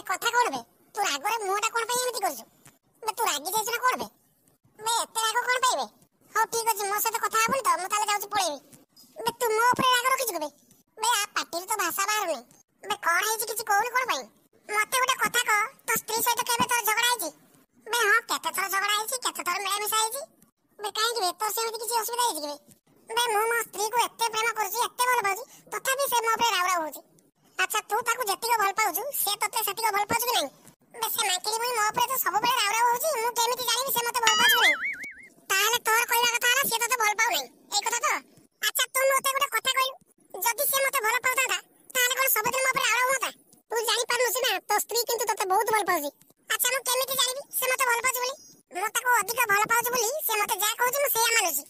କଥା କଣ ବେ? ତୁ ରାଗରେ ମୁହଁଟା କଣ ପାଇଁ ଏମିତି କରୁଛୁ? ବେ ତୁ ରାଗି ଯାଇଛୁ ନା କଣ ବେ? ବେ ଏତେ ରାଗ କଣ ପାଇଁ ବେ? ହଉ ଠିକ ଅଛି, ମୋ ସହିତ କଥା ହବୁନି ତ ମୁଁ ତାହେଲେ ଯାଉଛି ପଳେଇବି। ବେ ତୁ ମୋ ଉପରେ ରାଗ ରଖିଛୁ ବେ? ବେ ଆ ପାଟିରୁ ତ ଭାଷା ବାହାରୁନି। ବେ କଣ ହେଇଛି କିଛି କହୁନୁ କଣ ପାଇଁ? ମତେ ଗୋଟେ କଥା କହ, ତୋ ସ୍ତ୍ରୀ ସହିତ କେବେ ତୋର ଝଗଡା ହେଇଛି? ବେ ହଁ, କେତେ ଥର ଝଗଡା ହେଇଛି, କେତେ ଥର ମିଳାମିଶା ହେଇଛି। ବେ କାହିଁକି ବେ, ତୋର ସେମିତି କିଛି ଅସୁବିଧା ହେଇଛି କି ବେ? ବେ ମୁଁ ମୋ ସ୍ତ୍ରୀକୁ ଏତେ ପ୍ରେମ କରୁଛି, ଏତେ ଭଲ ପାଉଛି, ତଥାପି ସେ ମୋ ଉପରେ ରାଉ ରାଉ ହଉଛି। ଆଚ୍ଛା, ତୁ ତାକୁ ଯେତିକି ଭଲ ପାଉଛୁ ସେ ତତେ ସେତିକି ଭଲ ପାଉଛି କି ନାହିଁ? ବେ ସେ ମାଙ୍କିଡି ମୁଇ ମୋ ଉପରେ ତ ସବୁବେଳେ ରାଉ ରାଉ ହଉଛି, ମୁଁ କେମିତି ଜାଣିବି ସେ ମତେ ଭଲ ପାଉଛି କି ନାହିଁ? ତାହେଲେ ତୋର କହିବା କଥା ହେଲା ସେ ତତେ ଭଲ ପାଉନାହିଁ, ଏଇ କଥା ତ? ଆଚ୍ଛା, ତୁ ମତେ ଗୋଟେ କଥା କହିଲୁ, ଯଦି ସେ ମତେ ଭଲ ପାଉଥାନ୍ତା ତାହେଲେ କଣ ସବୁଦିନ ମୋ ଉପରେ ରାଉ ରାଉ ହୁଅନ୍ତା? ତୁ ଜାଣିପାରୁନୁ ସିନା, ତୋ ସ୍ତ୍ରୀ କିନ୍ତୁ ତତେ ବହୁତ ଭଲ ପାଉଛି। ଆଚ୍ଛା, ମୁଁ କେମିତି ଜାଣିବି ସେ ମତେ ଭଲ ପାଉଛି ବୋଲି? ମୁଁ ତାକୁ ଅଧିକ ଭଲ ପାଉଛି ବୋଲି ସେ ମତେ ଯାହା କହୁଛି ମୁଁ ସେଇଆ ମାନୁଛି।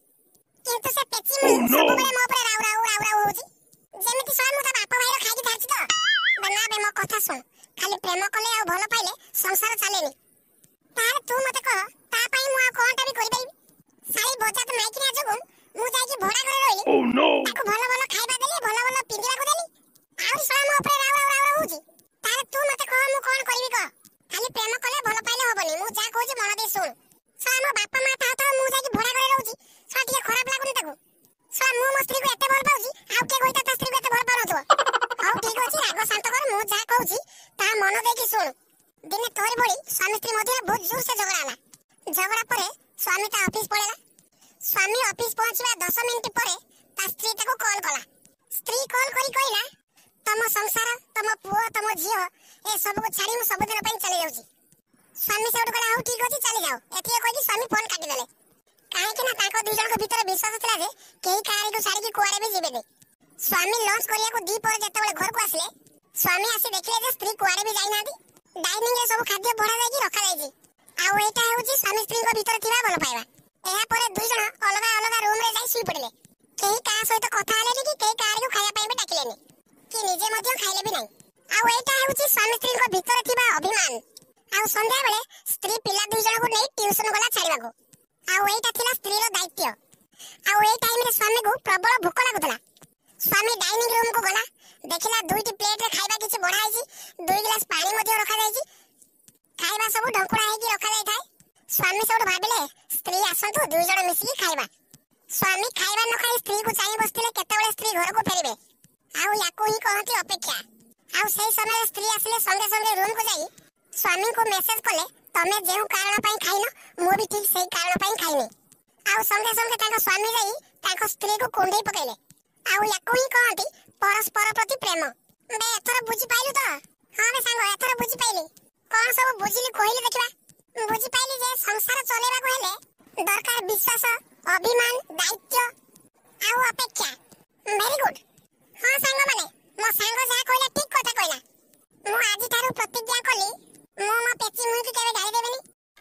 କିନ୍ତୁ ସେ ପେଚି ମୁଇ ସବୁବେଳେ ମୋ ଉପରେ ରାଉ ରାଉ ହଉଛି, ଯେମିତି ଶଳା ମୁଁ ତା ବାପ ଭାଇର ଖାଇକି ଧାରିଛି ତ। ବେ ନା ବେ, ମୋ କଥା ଶୁଣ, ଖାଲି ପ୍ରେମ କଲେ ଆଉ ଭଲ ପାଇଲେ ସଂସାର ଚାଲେନି। ତାହେଲେ ତୁ ମତେ କହ, ତା ପାଇଁ ମୁଁ ଆଉ କଣଟା ବି କରିପାରିବି? ଶାଳି ବଜାତ ମାଇକିନା ଯୋଗୁଁ ମୁଁ ଯାଇକି ଭଡା ଘରେ ରହିଲି। ତାକୁ ଭଲ ଭଲ ଖାଇବା ଦେଲି, ଭଲ ଭଲ ପିନ୍ଧିବାକୁ ଦେଲି, ଆହୁରି ଶଳା ମୋ ଉପରେ ରାଉ ହଉଛି। ତାହେଲେ ତୁ ମତେ କହ ମୁଁ କଣ କରିବି କହ? ଖାଲି ପ୍ରେମ କଲେ ଭଲ ପାଇଲେ ହବନି, ମୁଁ ଯାହା କହୁଛି ମନ ଦେଇ ଶୁଣ। ଶଳା ମୋ ବାପା ମା ଥାଉ ମୁଁ ଯାଇକି ଭଡା ଘରେ ରହୁଛି, ଶଳା ଟିକେ ଖରାପ ଲାଗୁନି ତାକୁ? ଶଳା ମୁଁ ମୋ ସ୍ତ୍ରୀକୁ ଏତେ ଭଲ ପାଉଛି, ଆଉ କିଏ କହିତା ତା ସ୍ତ୍ରୀକୁ ଏତେ ଭଲ ପାଉନଥିବ? ହଉ ଠିକ ଅଛି, ରାଗ ଶାନ୍ତ କର, ମୁଁ ଯାହା କହୁଛି ତାହା ମନ ଦେଇକି ଶୁଣ। ଦିନେ ତୋରି ଭଳି ସ୍ୱାମୀ ସ୍ତ୍ରୀ ମଧ୍ୟରେ ବହୁତ ଜୋରସେ ଝଗଡା ହେଲା। ଝଗଡା ପରେ ସ୍ୱାମୀ ତା ଅଫିସ ପଳେଇଲା। ସ୍ୱାମୀ ଅଫିସ ପହଞ୍ଚିବା 10 ମିନିଟ ପରେ ତା ସ୍ତ୍ରୀ ତାକୁ କଲ୍ କଲା। ସ୍ତ୍ରୀ କଲ୍ କରି କହିଲା, ତମ ସଂସାର, ତମ ପୁଅ, ତମ ଝିଅ ଏ ସବୁକୁ ଛାଡି ମୁଁ ସବୁଦିନ ପାଇଁ ଚାଲି ଯାଉଛି। ସ୍ୱାମୀ ସେଉଠୁ କହିଲା, ହଉ ଠିକ ଅଛି ଚାଲିଯାଅ। ଏତିକି କହିକି ସ୍ୱାମୀ ଫୋନ କାଟିଦେଲେ। କାହିଁକି ନା ତାଙ୍କ ଦୁଇ ଜଣଙ୍କ ଭିତରେ ବିଶ୍ୱାସ ଥିଲା ଯେ କେହି କାହାରିକୁ ଛାଡିକି କୁଆଡେ ବି ଯିବେନି। ସ୍ୱାମୀ ଲଞ୍ଚ କରିବାକୁ ଦ୍ୱିପହରେ ଯେତେବେଳେ ଘରକୁ ଆସିଲେ, ସ୍ୱାମୀ ଆସି ଦେଖିଲେ ଯେ ସ୍ତ୍ରୀ କୁଆଡେ ବି ଯାଇନାହାନ୍ତି। ଡାଇନିଂରେ ସବୁ ଖାଦ୍ୟ ବଢା ଯାଇକି ରଖାଯାଇଛି। ଆଉ ଏଇଟା ହେଉଛି ସ୍ୱାମୀ ସ୍ତ୍ରୀଙ୍କ ଭିତରେ ଥିବା ଭଲ ପାଇବା। ଏହାପରେ ଦୁଇ ଜଣ ଅଲଗା ଅଲଗା ରୁମରେ ଯାଇ ଶୋଇ ପଡିଲେ। କେହି କାହା ସହିତ କଥା ହେଲେନି କି କେହି କାହାରିକୁ ଖାଇବା ପାଇଁ ବି ଡାକିଲେନି, କି ନିଜେ ମଧ୍ୟ ଖାଇଲେ ବି ନାହିଁ। ଆଉ ଏଇଟା ହେଉଛି ସ୍ୱାମୀ ସ୍ତ୍ରୀଙ୍କ ଭିତରେ ଥିବା ଅଭିମାନ। ଆଉ ସନ୍ଧ୍ୟାବେଳେ ସ୍ତ୍ରୀ ପିଲା ଦୁଇ ଜଣଙ୍କୁ ନେଇ ଟ୍ୟୁସନ ଗଲା ଛାଡିବାକୁ। ଆଉ ଏଇଟା ଥିଲା ସ୍ତ୍ରୀର ଦାୟିତ୍ୱ। ଆଉ ଏଇ ଟାଇମରେ ସ୍ୱାମୀକୁ ପ୍ରବଳ ଭୋକ ଲାଗୁଥିଲା। ସ୍ୱାମୀ ଡାଇନିଂ ରୁମକୁ ଗଲା, ଦେଖିଲା 2ଟି ପ୍ଲେଟରେ ଖାଇବା କିଛି ବଢା ହେଇଛି, 2 ଗ୍ଲାସ ପାଣି ମଧ୍ୟ ରଖାଯାଇଛି। ଖାଇବା ସବୁ ଢଙ୍କୁଣା ହେଇକି ରଖାଯାଇଥାଏ। ସ୍ୱାମୀ ସେଉଠୁ ଭାବିଲେ, ସ୍ତ୍ରୀ ଆସନ୍ତୁ ଦୁଇ ଜଣ ମିଶିକି ଖାଇବା। ସ୍ୱାମୀ ଖାଇବା ନ ଖାଇ ସ୍ତ୍ରୀକୁ ଚାହିଁ ବସିଥିଲେ କେତେବେଳେ ସ୍ତ୍ରୀ ଘରକୁ ଫେରିବେ। ଆଉ ୟାକୁ ହିଁ କହନ୍ତି ଅପେକ୍ଷା। ଆଉ ସେଇ ସମୟରେ ସ୍ତ୍ରୀ ଆସିଲେ ସଙ୍ଗେ ସଙ୍ଗେ ରୁମକୁ ଯାଇ ସ୍ୱାମୀଙ୍କୁ ମେସେଜ କଲେ, ତମେ ଯେଉଁ କାରଣ ପାଇଁ ଖାଇନ ମୁଁ ବି ଠିକ ସେଇ କାରଣ ପାଇଁ ଖାଇନି। ଆଉ ସଙ୍ଗେ ସଙ୍ଗେ ତାଙ୍କ ସ୍ୱାମୀ ଯାଇ ତାଙ୍କ ସ୍ତ୍ରୀକୁ କୁଣ୍ଢେଇ ପକେଇଲେ। ଆଉ ୟାକୁ ହିଁ କହନ୍ତି ପରସ୍ପର ପ୍ରତି ପ୍ରେମ। ବେ ଏଥର ବୁଝିପାଇଲୁ ତ? ହଁ ବେ ସାଙ୍ଗ, ଏଥର ବୁଝିପାଇଲି। କଣ ସବୁ ବୁଝିଲି କହିଲୁ ଦେଖିବା? ବୁଝିପାଇଲି ଯେ ସଂସାର ଚଲେଇବାକୁ ହେଲେ ଦରକାର ବିଶ୍ୱାସ, ଅଭିମାନ, ଦାୟିତ୍ୱ ଆଉ ଅପେକ୍ଷା। Very good. ହଁ ସାଙ୍ଗମାନେ, ମୋ ସାଙ୍ଗ ଯାହା କହିଲା ଠିକ କଥା କହିଲା। ମୁଁ ଆଜିଠାରୁ ପ୍ରତିଜ୍ଞା କଲି, ମୁଁ ମୋ ପେଚି ମୁହିଁକୁ କେବେ ଗାଳି ଦେବିନି,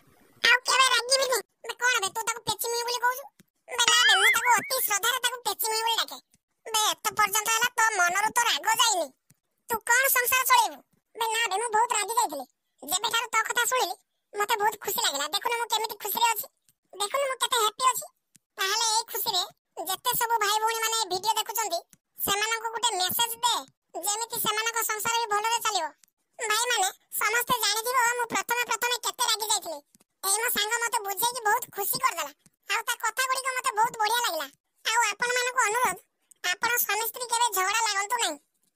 ଆଉ କେବେ ରାଗିବିନି। ବେ କଣ ବେ, ତୁ ତାକୁ ପେଚି ମୁହିଁ ବୋଲି କହୁଛୁ? ବେ ନା ବେ, ମୁଁ ତାକୁ ଅତି ଶ୍ରଦ୍ଧାରେ ତାକୁ ପେଚି ମୁହିଁ ବୋଲି ଡାକେ। ବେ ଏତେ ପର୍ଯ୍ୟନ୍ତ ହେଲା ତୋ ମନରୁ ତ ରାଗ ଯାଇନି, ତୁ କଣ ସଂସାର ଚଳେଇବୁ? ବେ ନା ବେ, ମୁଁ ବହୁତ ରାଗି ଯାଇଥିଲି। ଯେବେଠାରୁ ତୋ କଥା ଶୁଣିଲି ମତେ ବହୁତ ଖୁସି ଲାଗିଲା। ଦେଖୁନୁ ମୁଁ କେମିତି ଖୁସିରେ ଅଛି, ଦେଖୁନୁ ମୁଁ କେତେ ହ୍ୟାପି ଅଛି। ତାହେଲେ ଏଇ ଖୁସିରେ ଯେତେ ସବୁ ଭାଇ ଭଉଣୀ ମାନେ ଭିଡିଓ ଦେଖୁଛନ୍ତି ସେମାନଙ୍କୁ ଗୋଟେ ମେସେଜ ଦେ, ଯେମିତି ସେମାନଙ୍କ ସଂସାର ବି ଭଲରେ ଚାଲିବ। ଭାଇମାନେ ସମସ୍ତେ ଜାଣିଥିବ ମୁଁ ପ୍ରଥମେ କେତେ ରାଗି ଯାଇଥିଲି। ଏଇ ମୋ ସାଙ୍ଗ ମତେ ବୁଝେଇକି ବହୁତ ଖୁସି କରିଦେଲା। ଆଉ ତା କଥା ଗୁଡିକ ମତେ ବହୁତ ବଢିଆ ଲାଗିଲା। ଆଉ ଆପଣମାନଙ୍କୁ ଅନୁରୋଧ, ଆପଣ ସ୍ୱାମୀ ସ୍ତ୍ରୀ କେବେ ଝଗଡା ଲାଗନ୍ତୁ ନାହିଁ।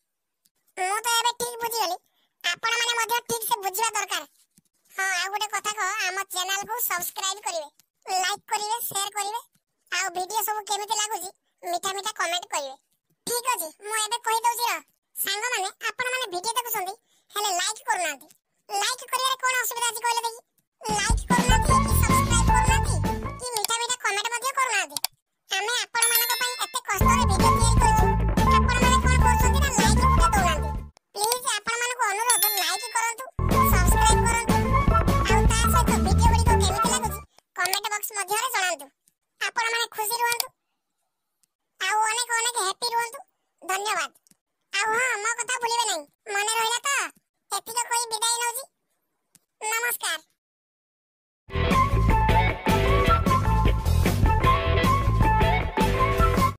ମୁଁ ତ ଏବେ ଠିକ ବୁଝିଗଲି, ଆପଣମାନେ ମଧ୍ୟ ଠିକ ସେ ବୁଝିବା ଦରକାର। ହଁ, ଆଉ ଗୋଟେ କଥା କହ, ଆମ ଚ୍ୟାନେଲକୁ ସବସ୍କ୍ରାଇବ କରିବେ, ଲାଇକ୍ କରିବେ, ସେୟାର କରିବେ, ଆଉ ଭିଡିଓ ସବୁ କେମିତି ଲାଗୁଛି ମିଠା ମିଠା କମେଣ୍ଟ କରିବେ। ଠିକ ଅଛି, ମୁଁ ଏବେ କହିଦଉଛି ରହ। ସାଙ୍ଗମାନେ, ଆପଣମାନେ ଭିଡିଓ ଦେଖୁଛନ୍ତି ହେଲେ ଲାଇକ୍ କରୁନାହାନ୍ତି। ଲାଇକ୍ କରିବାରେ କଣ ଅସୁବିଧା ଅଛି କହିଲେ ଦେଖି? ଲାଇକ୍ କରୁନାହାନ୍ତି କି ସବସ୍କ୍ରାଇବ କରୁନାହାନ୍ତି କି ମିଠା ମିଠା କମେଣ୍ଟ ମଧ୍ୟ କରୁନାହାନ୍ତି। ଆମେ ଆପଣମାନଙ୍କ ପାଇଁ ଏତେ କଷ୍ଟରେ ଭିଡିଓ ତିଆରି କରିଛୁ, ଆପଣମାନେ କଣ କରୁଛନ୍ତି ନା ଲାଇକ୍ ଗୋଟେ ଦଉନାହାନ୍ତି। ପ୍ଲିଜ ଆପଣମାନଙ୍କୁ ଅନୁରୋଧ, ଲାଇକ୍ କରନ୍ତୁ, ସବସ୍କ୍ରାଇବ କରନ୍ତୁ, ଆଉ ତା ସହିତ ଭିଡିଓ ଗୁଡିକ କେମିତି ଲାଗୁଛି କମେଣ୍ଟ ବକ୍ସ ମଧ୍ୟରେ ଜଣାନ୍ତୁ। ଆପଣମାନେ ଖୁସି ରୁହନ୍ତୁ, ଆଉ ଅନେକ ଅନେକ ହ୍ୟାପି ରୁହନ୍ତୁ। ଧନ୍ୟବାଦ। ଆଉ ହଁ, ମୋ କଥା ଭୁଲିବେ ନାହିଁ, ମନେ ରହିଲା ତ? ଏତିକି କହି ବିଦାୟ ନେଉଛି। ନମସ୍କାର।